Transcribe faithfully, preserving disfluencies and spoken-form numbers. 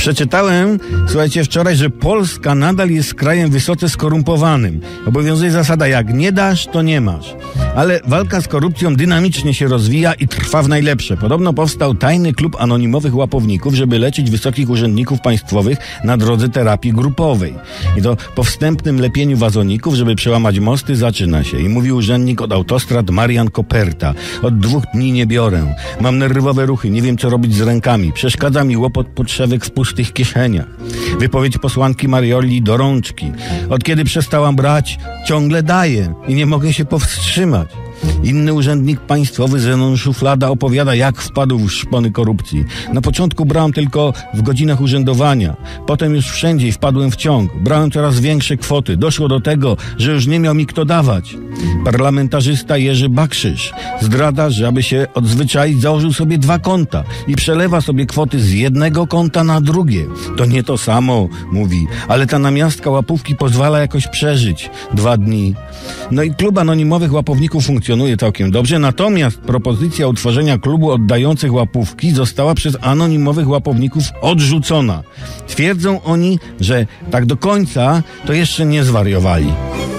Przeczytałem, słuchajcie, wczoraj, że Polska nadal jest krajem wysoce skorumpowanym. Obowiązuje zasada, jak nie dasz, to nie masz. Ale walka z korupcją dynamicznie się rozwija i trwa w najlepsze. Podobno powstał tajny klub anonimowych łapowników, żeby leczyć wysokich urzędników państwowych na drodze terapii grupowej. I to po wstępnym lepieniu wazoników, żeby przełamać mosty, zaczyna się. I mówi urzędnik od autostrad Marian Koperta. Od dwóch dni nie biorę. Mam nerwowe ruchy, nie wiem co robić z rękami. Przeszkadza mi łopot podszewek w pustych kieszeniach. Wypowiedź posłanki Marioli do rączki. Od kiedy przestałam brać, ciągle daję i nie mogę się powstrzymać. Inny urzędnik państwowy Zenon Szuflada opowiada, jak wpadł w szpony korupcji. Na początku brałem tylko w godzinach urzędowania. Potem już wszędzie wpadłem w ciąg. Brałem coraz większe kwoty. Doszło do tego, że już nie miał mi kto dawać. Parlamentarzysta Jerzy Bakrzysz zdrada, że aby się odzwyczaić, założył sobie dwa konta i przelewa sobie kwoty z jednego konta na drugie. To nie to samo, mówi, ale ta namiastka łapówki pozwala jakoś przeżyć dwa dni. No i klub anonimowych łapowników funkcjonuje całkiem dobrze, natomiast propozycja utworzenia klubu oddających łapówki została przez anonimowych łapowników odrzucona. Twierdzą oni, że tak do końca to jeszcze nie zwariowali.